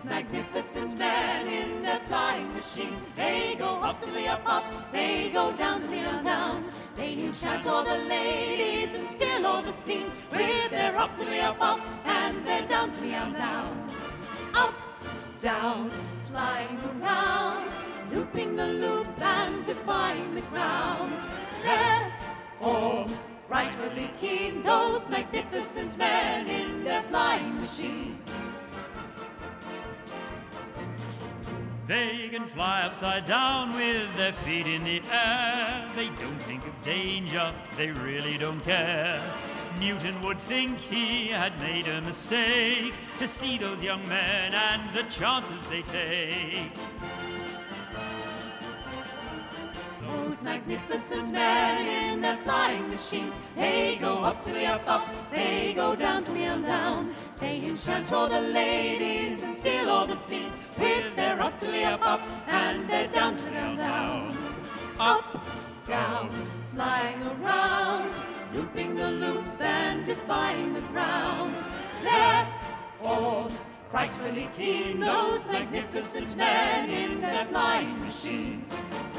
magnificent men in their flying machines. They go up to the up, they go down to the down. They enchant all the ladies and steal all the scenes with their up to the up, and their down to the down. Up, down, flying around, looping the loop and defying the ground. They're all frightfully keen, those magnificent men in their flying machines. They can fly upside down with their feet in the air. They don't think of danger, they really don't care. Newton would think he had made a mistake to see those young men and the chances they take. Those magnificent men in their flying machines, they go up to the up, they go down to the down. They enchant all the ladies and steal all the scenes with their up to the up, and their down to the down. Up, down, flying around, looping the loop and defying the ground. They're all frightfully keen, those magnificent men in their flying machines.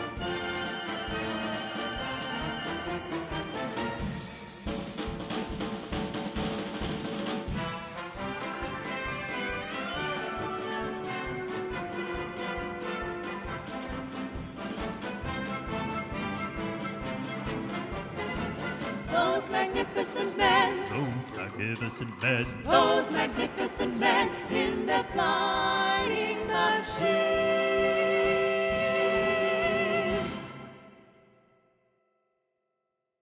Those magnificent men, Those magnificent men, those magnificent men in their flying machines.